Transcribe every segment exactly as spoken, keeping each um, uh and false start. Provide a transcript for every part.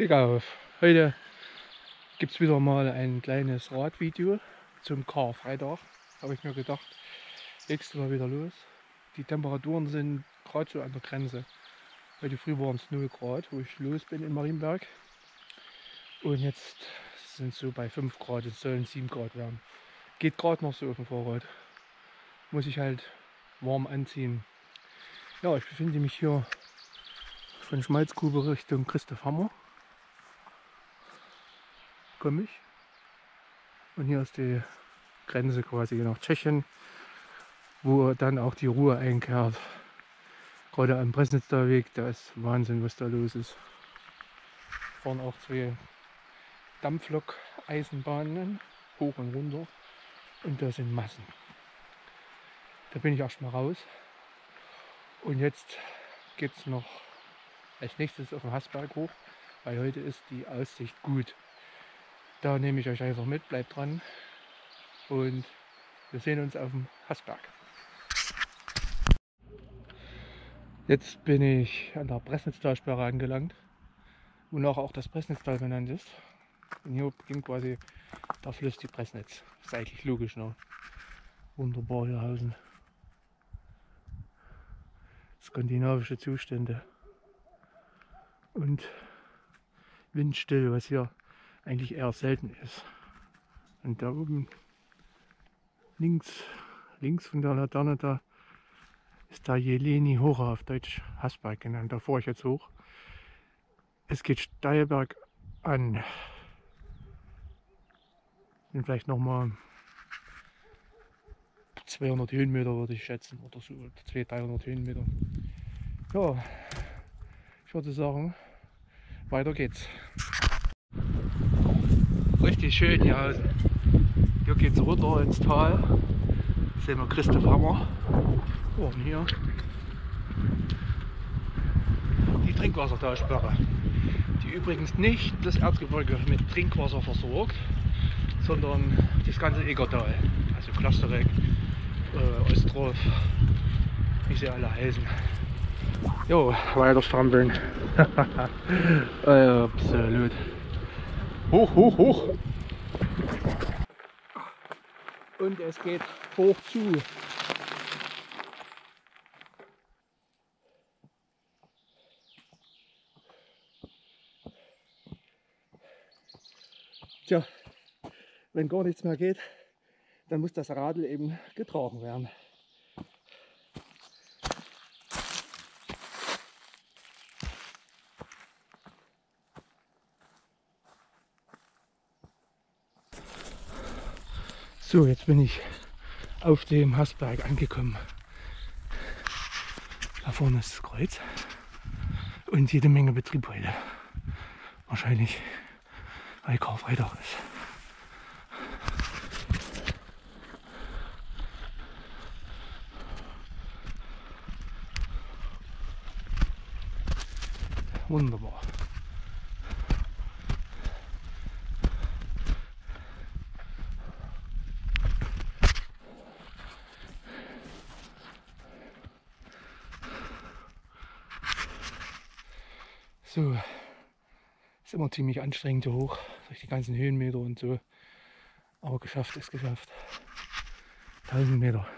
Glück auf! Heute gibt es wieder mal ein kleines Radvideo zum Karfreitag. Habe ich mir gedacht, legst du mal wieder los. Die Temperaturen sind gerade so an der Grenze. Heute früh waren es null Grad, wo ich los bin in Marienberg. Und jetzt sind es so bei fünf Grad, es sollen sieben Grad werden. Geht gerade noch so auf dem Fahrrad. Muss ich halt warm anziehen. Ja, ich befinde mich hier von Schmalzgrube Richtung Christoph Hammer. Komme ich. Und hier ist die Grenze quasi nach Tschechien, wo dann auch die Ruhe einkehrt. Gerade am Bresnitzer Weg, da ist Wahnsinn, was da los ist. Fahren auch zwei Dampflok-Eisenbahnen hoch und runter und da sind Massen. Da bin ich erstmal raus und jetzt geht es noch als nächstes auf den Haßberg hoch, weil heute ist die Aussicht gut. Da nehme ich euch einfach mit, bleibt dran und wir sehen uns auf dem Haßberg. Jetzt bin ich an der Bresnitztalsperre angelangt, wonach auch das Bresnitztal benannt ist. Und hier beginnt quasi der Fluss die Bresnitz. Das ist eigentlich logisch, ne? Wunderbar hier Hausen. Skandinavische Zustände. Und windstill, was hier eigentlich eher selten ist. Und da oben links, links von der Laterne da ist der Jeleni Hora, auf Deutsch Haßberg genannt. Da fahre ich jetzt hoch. Es geht steil bergan. Sind vielleicht nochmal zweihundert Höhenmeter, würde ich schätzen, oder so, zweihundert, dreihundert Höhenmeter. Ja, ich würde sagen, weiter geht's. Richtig schön hier außen. Hier geht's runter ins Tal. Sehen wir Christoph Hammer. Oh, und hier die Trinkwassertalsperre, die übrigens nicht das Erzgebirge mit Trinkwasser versorgt, sondern das ganze Egertal, also Klasterek, äh, Ostrov, wie sie alle heißen. Jo, weiter strampeln. Absolut. Hoch, hoch, hoch. Und es geht hoch zu. Tja, wenn gar nichts mehr geht, dann muss das Radl eben getragen werden. So, jetzt bin ich auf dem Haßberg angekommen. Da vorne ist das Kreuz und jede Menge Betrieb heute. Wahrscheinlich, weil Karfreitag ist. Wunderbar. So, ist immer ziemlich anstrengend hier hoch, durch die ganzen Höhenmeter und so. Aber geschafft ist geschafft. tausend Meter.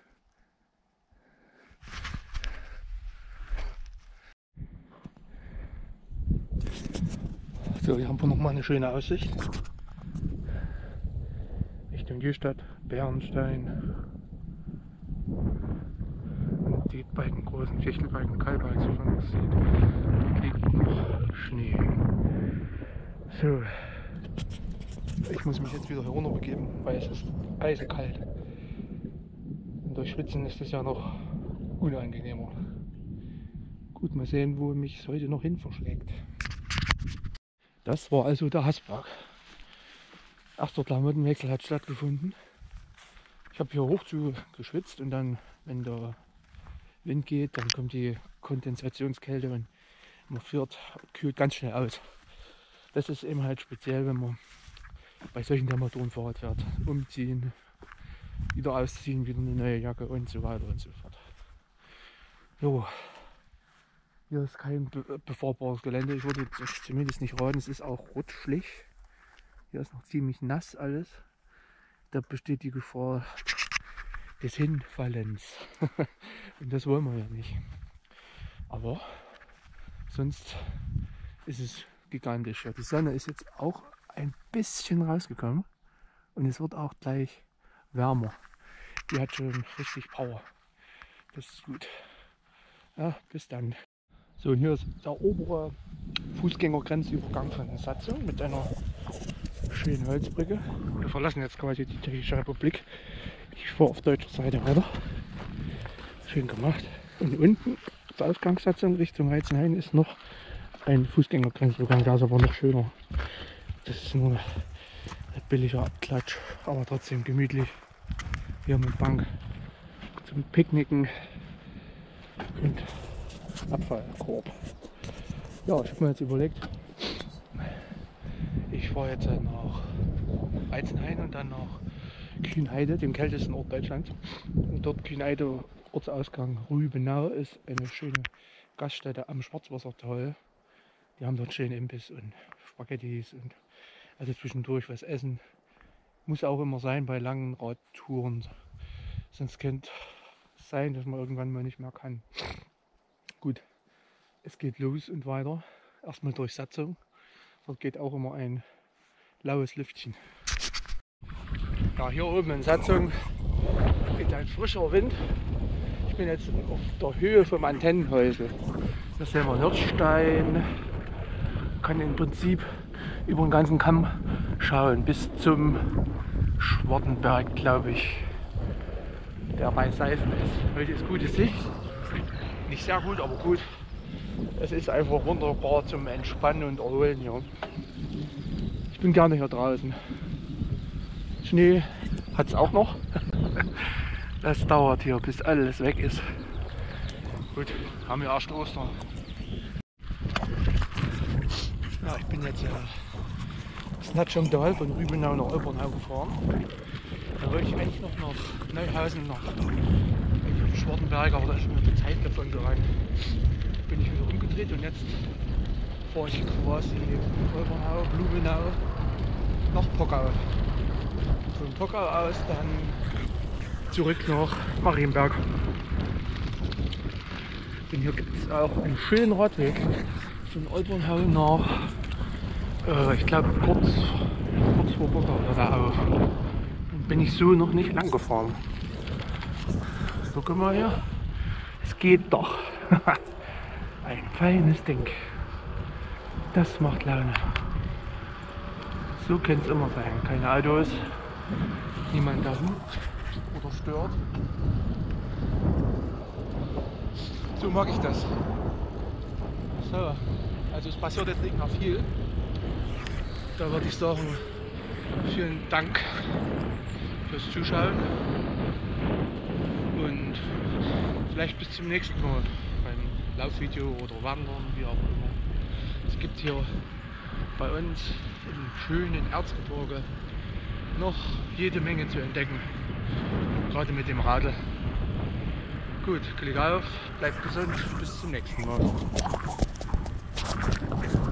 So, hier haben wir nochmal eine schöne Aussicht. Richtung Jöstadt, Bärenstein. Und die beiden großen Fichtelbalken, Kalbals, wie man das sieht. Dort liegt noch Schnee. So, ich muss mich jetzt wieder herunter begeben, weil es ist eisekalt. Und durch Schwitzen ist es ja noch unangenehmer. Gut, mal sehen, wo mich es heute noch hin verschlägt. Das war also der Haßberg. Erster Klamottenwechsel hat stattgefunden. Ich habe hier hoch zu geschwitzt und dann, wenn der Wind geht, dann kommt die Kondensationskälte und man friert, kühlt ganz schnell aus. Das ist eben halt speziell, wenn man bei solchen Temperaturen Fahrrad fährt. Umziehen, wieder ausziehen, wieder eine neue Jacke und so weiter und so fort. Jo. Hier ist kein be befahrbares Gelände. Ich würde jetzt zumindest nicht raten. Es ist auch rutschig. Hier ist noch ziemlich nass alles. Da besteht die Gefahr des Hinfallens. Und das wollen wir ja nicht. Aber sonst ist es gigantisch. Ja, die Sonne ist jetzt auch ein bisschen rausgekommen. Und es wird auch gleich wärmer. Die hat schon richtig Power. Das ist gut. Ja, bis dann. So, und hier ist der obere Fußgängergrenzübergang von Satzung mit einer schönen Holzbrücke. Wir verlassen jetzt quasi die Tschechische Republik. Ich fahre auf deutscher Seite weiter. Schön gemacht. Und unten zur Ausgangssatzung Richtung Heizenhain ist noch ein Fußgängergrenzübergang. Der ist aber noch schöner. Das ist nur ein billiger Abklatsch, aber trotzdem gemütlich. Hier mit Bank zum Picknicken und Abfallkorb. Ja, ich habe mir jetzt überlegt, ich fahre jetzt nach Heizenhain und dann nach Kühnheide, dem kältesten Ort Deutschlands. Und dort Kühnheide, Ortsausgang Rübenau, ist eine schöne Gaststätte am Schwarzwassertal. Die haben dort schönen Imbiss und Spaghettis und also zwischendurch was essen. Muss auch immer sein bei langen Radtouren. Sonst könnte es sein, dass man irgendwann mal nicht mehr kann. Gut, es geht los und weiter. Erstmal durch Satzung. Dort geht auch immer ein laues Lüftchen. Ja, hier oben in Satzung geht ein frischer Wind. Ich bin jetzt auf der Höhe vom Antennenhäusel. Da sehen wir Hirschstein. Kann im Prinzip über den ganzen Kamm schauen bis zum Schwartenberg, glaube ich, der bei Seifen ist. Heute ist gute Sicht. Nicht sehr gut, aber gut. Es ist einfach wunderbar zum Entspannen und Erholen hier. Ich bin gerne hier draußen. Schnee hat es auch noch. Das dauert hier, bis alles weg ist. Gut, haben wir erst Ostern. Ja, ich bin jetzt ja das Natschongdal von Rübenau nach Olbernau gefahren. Da wollte ich eigentlich noch nach Neuhausen, nach Schwartenberg, aber da ist mir die Zeit davon gerannt. Bin ich wieder umgedreht und jetzt fahre ich quasi Olbernau, Blumenau nach Pockau. Von Pockau aus dann zurück nach Marienberg. Und hier gibt es auch einen schönen Radweg von Olbernau nach, äh, ich glaube, kurz, kurz vor Pockau oder da auf. Bin ich so noch nicht lang gefahren. Guck mal hier, es geht doch. Ein feines Ding. Das macht Laune. So kann es immer sein. Keine Autos, niemand da hupt oder stört. So mag ich das. So, also es passiert jetzt nicht mehr viel. Da würde ich sagen, vielen Dank fürs Zuschauen und vielleicht bis zum nächsten Mal beim Laufvideo oder Wandern, wie auch immer. Es gibt hier bei uns im schönen Erzgebirge noch jede Menge zu entdecken, gerade mit dem Radl. Gut, klick auf, bleibt gesund, bis zum nächsten Mal.